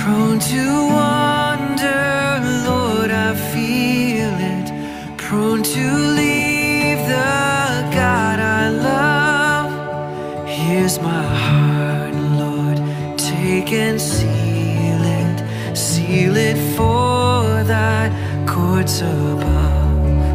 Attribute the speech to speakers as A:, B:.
A: Prone to wander, Lord, I feel it. Prone to leave the God I love. Here's my heart, Lord, take and seal it for thy courts above.